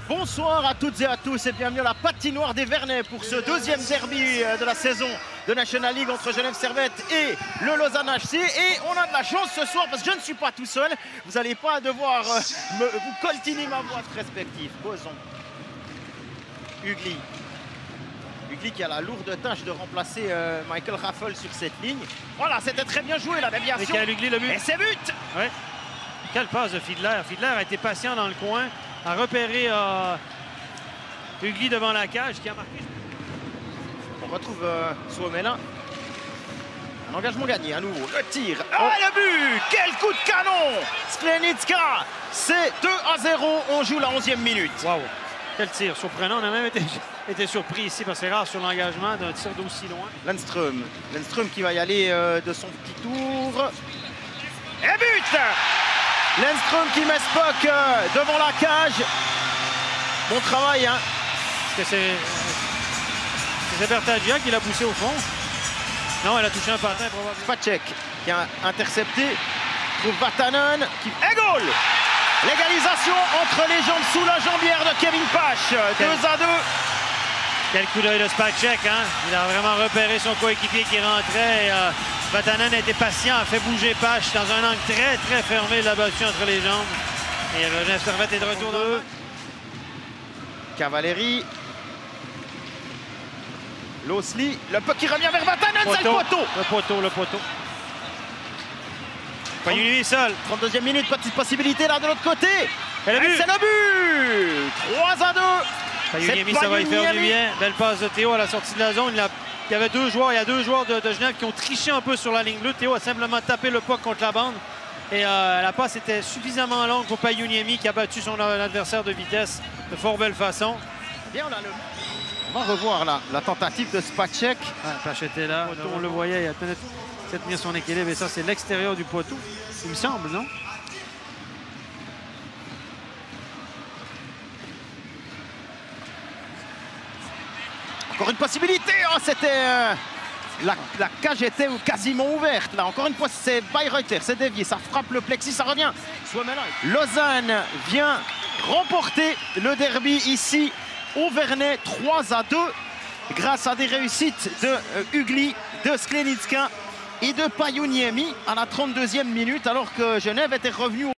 Bonsoir à toutes et à tous et bienvenue à la patinoire des Vernets pour ce deuxième derby de la saison de National League entre Genève Servette et le Lausanne HC. Et on a de la chance ce soir parce que je ne suis pas tout seul. Vous n'allez pas devoir vous coltiner ma voix respective. Boson. Ugly qui a la lourde tâche de remplacer Michael Raffel sur cette ligne. Voilà, c'était très bien joué la déviation. Et Ugly, le but. Et c'est but. Ouais. Quelle passe de Fiedler. Fiedler a été patient dans le coin, a repéré Ugly devant la cage qui a marqué. On retrouve Suomela. Un engagement gagné à nouveau. Le tir. Ah, le but. Quel coup de canon. Sklenicka. C'est 2-0. On joue la 11e minute. Waouh. Quel tir surprenant. On a même été surpris ici parce que c'est rare sur l'engagement d'un tir d'aussi loin. Lundström qui va y aller de son petit tour. Et but. Lundström qui met Spock devant la cage. Bon travail, hein. Est-ce que c'est Bertagia qui l'a poussé au fond? Non, elle a touché un patin probablement. Spacek qui a intercepté. Trouve Vatanen qui... Et goal. L'égalisation entre les jambes sous la jambière de Kevin Pache. 2-2. Quel coup d'œil de Spacek, hein? Il a vraiment repéré son coéquipier qui rentrait. Et, Vatanen a été patient, a fait bouger Pache dans un angle très très fermé. Il l'a battu entre les jambes. Et le Genève Servette est de retour dans le... Cavalieri. Losli. Le puck qui revient vers Vatanen, c'est le poteau. Le poteau. Payuniemi seul. 32e minute, petite possibilité là de l'autre côté. Et le but. C'est le but. 3-2. Payuniemi, ça va y faire du bien. Belle passe de Théo à la sortie de la zone. Il y a deux joueurs de Genève qui ont triché un peu sur la ligne bleue. Théo a simplement tapé le puck contre la bande. Et la passe était suffisamment longue pour Payuniemi qui a battu son adversaire de vitesse de fort belle façon. Bien, on va revoir la tentative de Spacek. Pache était là. On le voyait, il a peut-être mis son équilibre. Et ça, c'est l'extérieur du poteau, il me semble, non? Encore une possibilité. Oh, c'était... La cage était quasiment ouverte. Là, encore une fois, c'est Bayreuther, c'est dévié. Ça frappe le plexus, ça revient. Lausanne vient remporter le derby ici au Vernet 3-2 grâce à des réussites de Ugly, de Sklenicka et de Payuniemi à la 32e minute alors que Genève était revenu